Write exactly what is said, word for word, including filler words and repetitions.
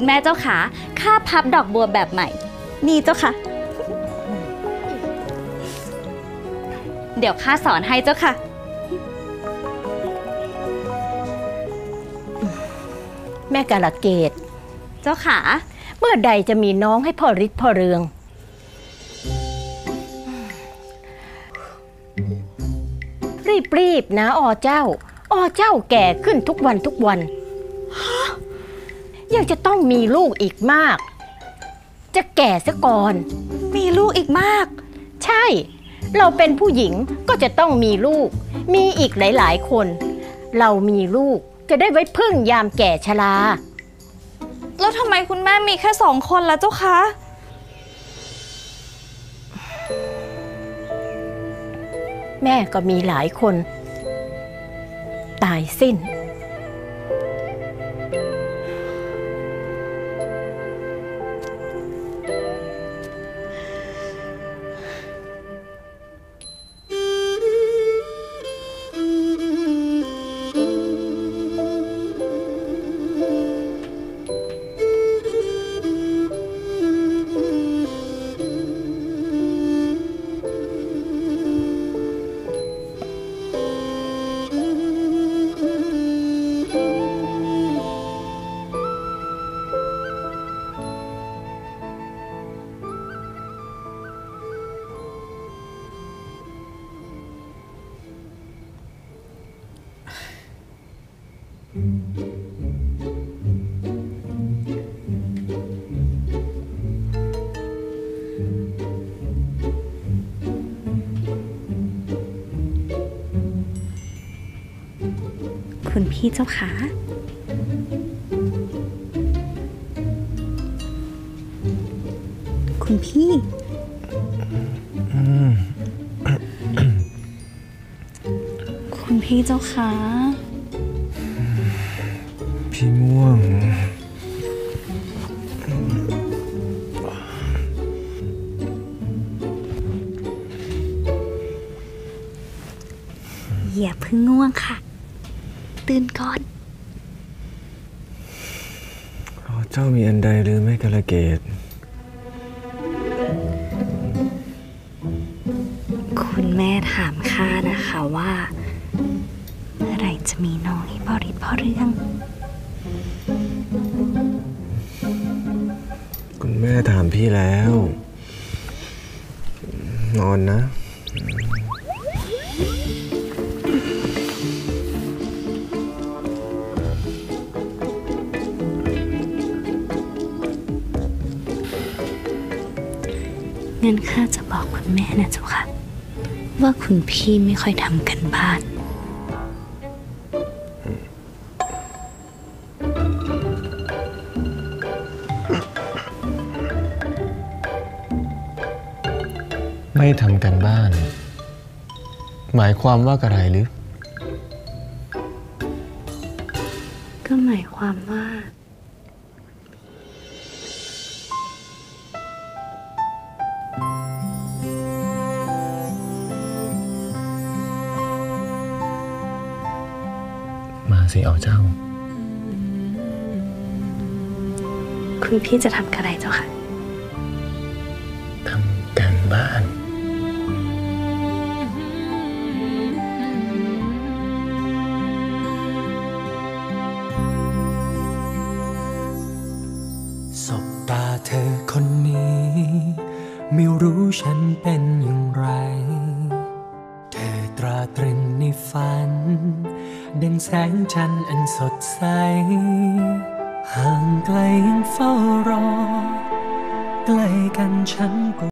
แม่เจ้าขาข้าพับดอกบัวแบบใหม่นี่เจ้าค่ะเดี๋ยวข้าสอนให้เจ้าค่ะแม่กาลเกตเจ้าขาเมื่อใดจะมีน้องให้พ่อฤทธิ์พ่อเรืองรีบๆนะอ๋อเจ้าอ๋อเจ้าแก่ขึ้นทุกวันทุกวันยังจะต้องมีลูกอีกมากจะแก่ซะก่อนมีลูกอีกมากใช่เราเป็นผู้หญิงก็จะต้องมีลูกมีอีกหลายๆคนเรามีลูกจะได้ไว้พึ่งยามแก่ชราแล้วทำไมคุณแม่มีแค่สองคนล่ะเจ้าคะแม่ก็มีหลายคนตายสิ้นคุณพี่เจ้าขาคุณพี่คุณพี่เจ้าขาพี่ง่วงอย่าเพิ่งง่วงค่ะตื่นก่อนเจ้ามีอันใดหรือไม่กาลเกตคุณแม่ถามข้านะคะว่าเมื่อไหร่จะมีน้องให้พ่อฤทธิ์พ่อเรืองคุณแม่ถามพี่แล้วนอนนะงั้นข้าจะบอกคุณแม่นะเจ้าค่ะว่าคุณพี่ไม่ค่อยทำกันบ้านไม่ทำกันบ้านหมายความว่าอะไรหรือก็หมายความว่ามาสิเอาเจ้าคุณพี่จะทำอะไรเจ้าค่ะทำการบ้านสบตาเธอคนนี้ไม่รู้ฉันเป็นอย่างไรเธอตราตรึงในฝันดังแสงจันทร์อันสดใสห่างไกลยังเฝ้ารอใกล้กันฉันก็